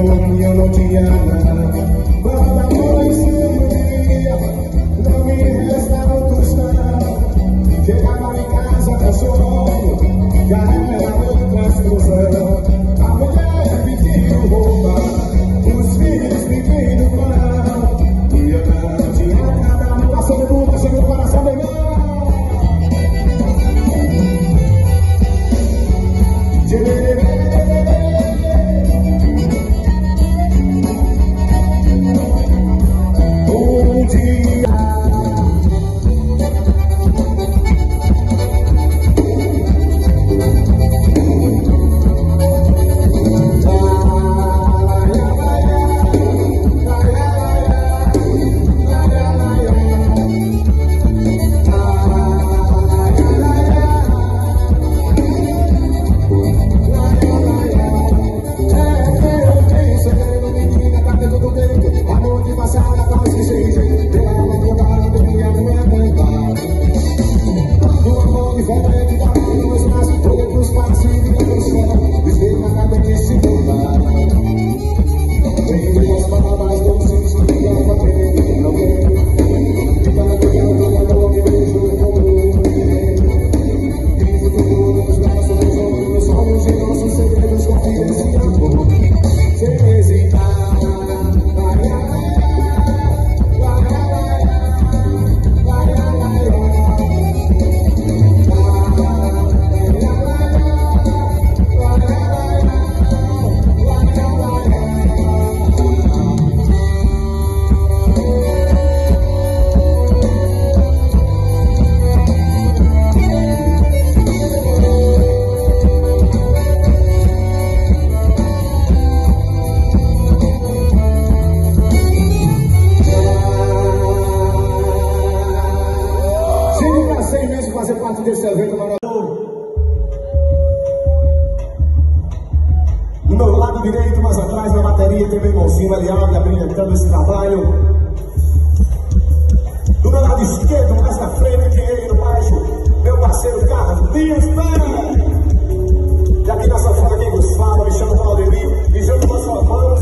eu não tinha nada. Quando a noite ia, não me restava um tostão. Chegava em casa com sono, já era outra explosão. A mulher pedindo roupa, os filhos pedindo pão, e eu não tinha nada. Passou no mundo, chegou no coração do meu. Fazer parte desse evento maravilhoso. Do meu lado direito, mais atrás, na bateria, tem meu irmãozinho Eliabe, abrilhantando esse trabalho. Do meu lado esquerdo, mais na frente, dinheiro baixo, meu parceiro Carlos Dias Pé. E aqui na sanfona quem nos fala, me chama Valdemir, e junto com as suas mãos,